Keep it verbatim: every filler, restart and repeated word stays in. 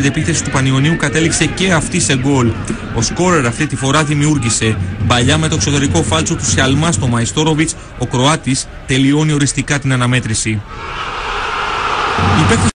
επίθεση του Πανιωνίου κατέληξε και αυτή σε γκολ. Ο σκόρερ αυτή τη φορά δημιούργησε. Μπαλιά με το εξωτερικό φάλτσο του Σιαλμά στο Μαϊστόροβιτς, ο Κροάτης τελειώνει οριστικά την αναμέτρηση.